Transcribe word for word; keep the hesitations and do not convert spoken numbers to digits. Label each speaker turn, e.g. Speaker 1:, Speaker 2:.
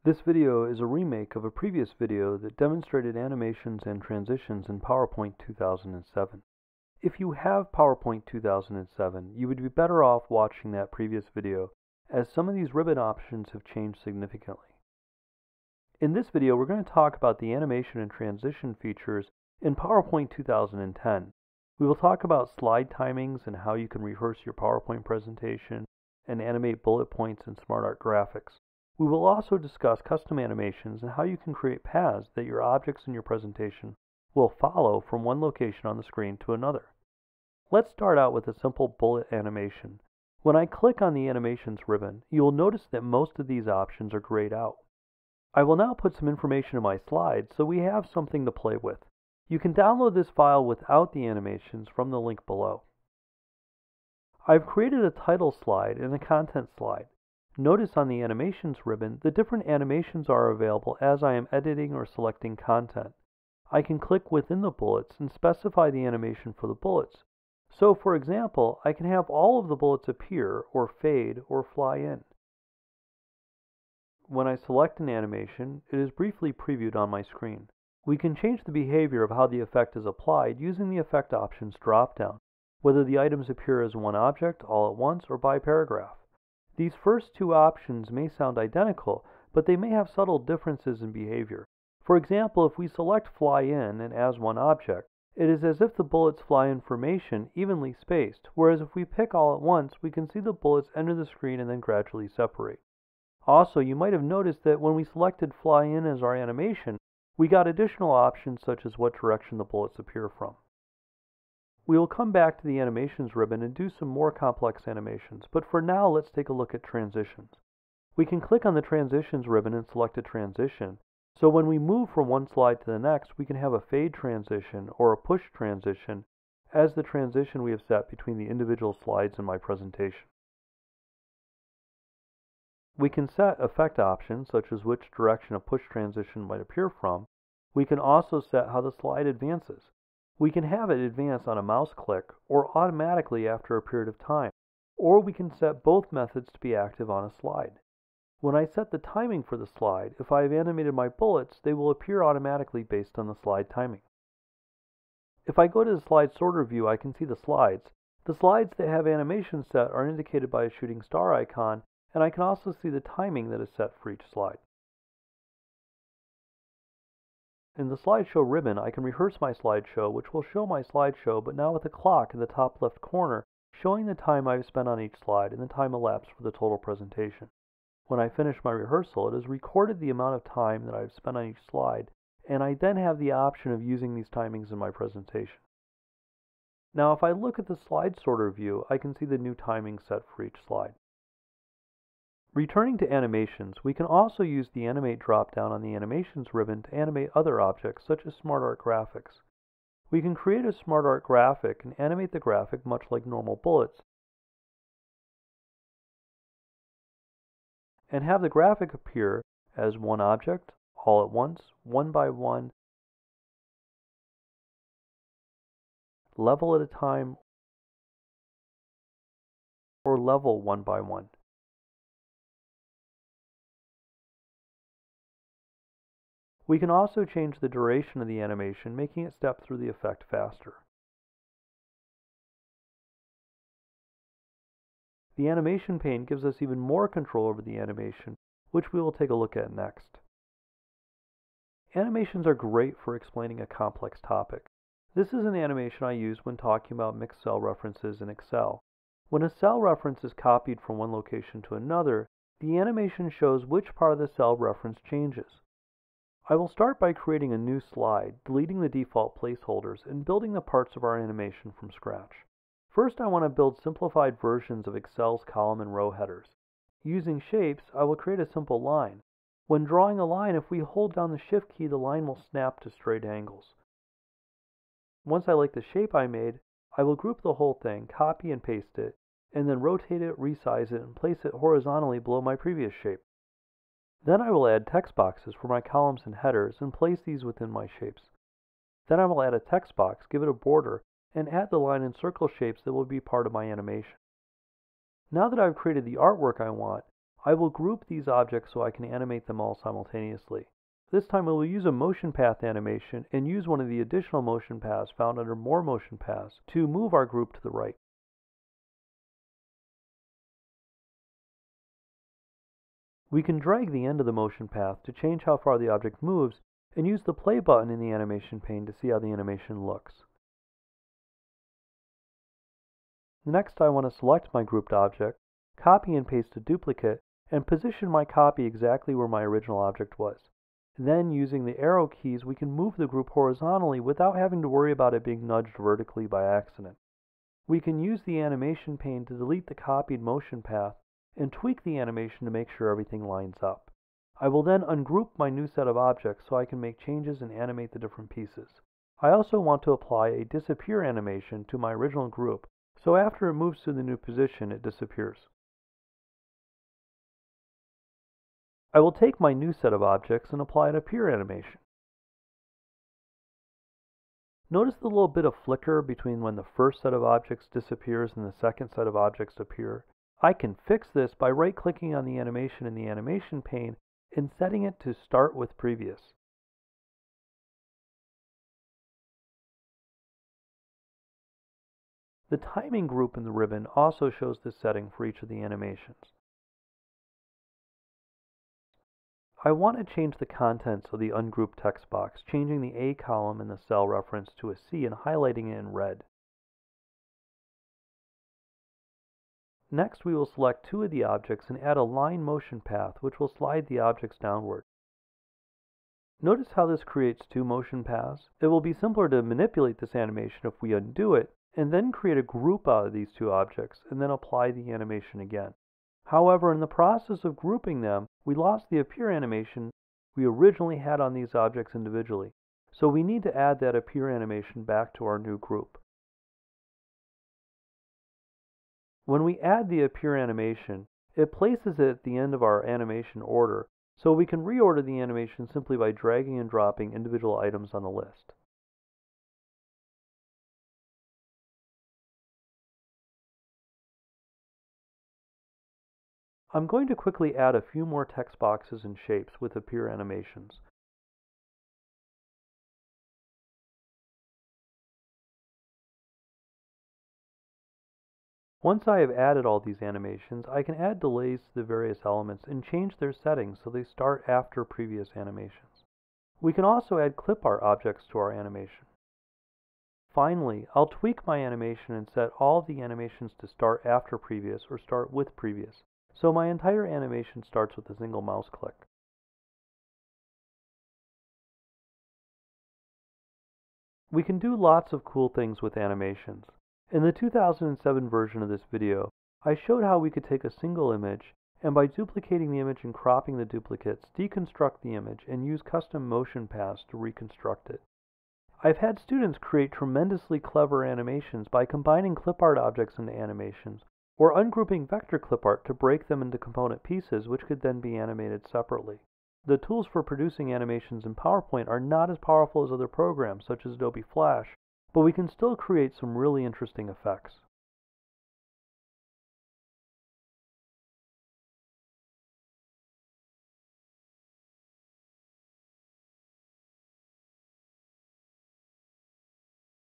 Speaker 1: This video is a remake of a previous video that demonstrated animations and transitions in PowerPoint two thousand seven. If you have PowerPoint two thousand seven, you would be better off watching that previous video, as some of these ribbon options have changed significantly. In this video, we're going to talk about the animation and transition features in PowerPoint two thousand ten. We will talk about slide timings and how you can rehearse your PowerPoint presentation and animate bullet points in SmartArt graphics. We will also discuss custom animations and how you can create paths that your objects in your presentation will follow from one location on the screen to another. Let's start out with a simple bullet animation. When I click on the Animations ribbon, you will notice that most of these options are grayed out. I will now put some information in my slides so we have something to play with. You can download this file without the animations from the link below. I've created a title slide and a content slide. Notice on the Animations ribbon, the different animations are available as I am editing or selecting content. I can click within the bullets and specify the animation for the bullets. So, for example, I can have all of the bullets appear, or fade, or fly in. When I select an animation, it is briefly previewed on my screen. We can change the behavior of how the effect is applied using the Effect Options drop-down, whether the items appear as one object, all at once, or by paragraph. These first two options may sound identical, but they may have subtle differences in behavior. For example, if we select Fly In and as one object, it is as if the bullets fly in formation evenly spaced, whereas if we pick all at once, we can see the bullets enter the screen and then gradually separate. Also, you might have noticed that when we selected Fly In as our animation, we got additional options such as what direction the bullets appear from. We will come back to the Animations ribbon and do some more complex animations, but for now let's take a look at transitions. We can click on the Transitions ribbon and select a transition, so when we move from one slide to the next, we can have a fade transition or a push transition as the transition we have set between the individual slides in my presentation. We can set effect options such as which direction a push transition might appear from. We can also set how the slide advances. We can have it advance on a mouse click or automatically after a period of time, or we can set both methods to be active on a slide. When I set the timing for the slide, if I have animated my bullets, they will appear automatically based on the slide timing. If I go to the slide sorter view, I can see the slides. The slides that have animation set are indicated by a shooting star icon, and I can also see the timing that is set for each slide. In the slideshow ribbon, I can rehearse my slideshow, which will show my slideshow, but now with a clock in the top left corner, showing the time I've spent on each slide and the time elapsed for the total presentation. When I finish my rehearsal, it has recorded the amount of time that I've spent on each slide, and I then have the option of using these timings in my presentation. Now, if I look at the slide sorter view, I can see the new timing set for each slide. Returning to animations, we can also use the Animate drop-down on the Animations ribbon to animate other objects, such as SmartArt graphics. We can create a SmartArt graphic and animate the graphic much like normal bullets, and have the graphic appear as one object, all at once, one by one, level at a time, or level one by one. We can also change the duration of the animation, making it step through the effect faster. The animation pane gives us even more control over the animation, which we will take a look at next. Animations are great for explaining a complex topic. This is an animation I use when talking about mixed cell references in Excel. When a cell reference is copied from one location to another, the animation shows which part of the cell reference changes. I will start by creating a new slide, deleting the default placeholders, and building the parts of our animation from scratch. First, I want to build simplified versions of Excel's column and row headers. Using shapes, I will create a simple line. When drawing a line, if we hold down the Shift key, the line will snap to straight angles. Once I like the shape I made, I will group the whole thing, copy and paste it, and then rotate it, resize it, and place it horizontally below my previous shape. Then I will add text boxes for my columns and headers and place these within my shapes. Then I will add a text box, give it a border, and add the line and circle shapes that will be part of my animation. Now that I've created the artwork I want, I will group these objects so I can animate them all simultaneously. This time I will use a motion path animation and use one of the additional motion paths found under More Motion Paths to move our group to the right. We can drag the end of the motion path to change how far the object moves and use the play button in the animation pane to see how the animation looks. Next, I want to select my grouped object, copy and paste a duplicate, and position my copy exactly where my original object was. Then, using the arrow keys, we can move the group horizontally without having to worry about it being nudged vertically by accident. We can use the animation pane to delete the copied motion path and tweak the animation to make sure everything lines up. I will then ungroup my new set of objects so I can make changes and animate the different pieces. I also want to apply a disappear animation to my original group, so after it moves to the new position, it disappears. I will take my new set of objects and apply an appear animation. Notice the little bit of flicker between when the first set of objects disappears and the second set of objects appear. I can fix this by right-clicking on the animation in the animation pane and setting it to start with previous. The timing group in the ribbon also shows this setting for each of the animations. I want to change the contents of the ungrouped text box, changing the A column in the cell reference to a C and highlighting it in red. Next, we will select two of the objects and add a line motion path, which will slide the objects downward. Notice how this creates two motion paths? It will be simpler to manipulate this animation if we undo it, and then create a group out of these two objects, and then apply the animation again. However, in the process of grouping them, we lost the appear animation we originally had on these objects individually, so we need to add that appear animation back to our new group. When we add the appear animation, it places it at the end of our animation order, so we can reorder the animation simply by dragging and dropping individual items on the list. I'm going to quickly add a few more text boxes and shapes with appear animations. Once I have added all these animations, I can add delays to the various elements and change their settings so they start after previous animations. We can also add clip art objects to our animation. Finally, I'll tweak my animation and set all of the animations to start after previous or start with previous, so my entire animation starts with a single mouse click. We can do lots of cool things with animations. In the two thousand seven version of this video, I showed how we could take a single image and by duplicating the image and cropping the duplicates, deconstruct the image and use custom motion paths to reconstruct it. I've had students create tremendously clever animations by combining clip art objects into animations, or ungrouping vector clip art to break them into component pieces which could then be animated separately. The tools for producing animations in PowerPoint are not as powerful as other programs such as Adobe Flash, but we can still create some really interesting effects.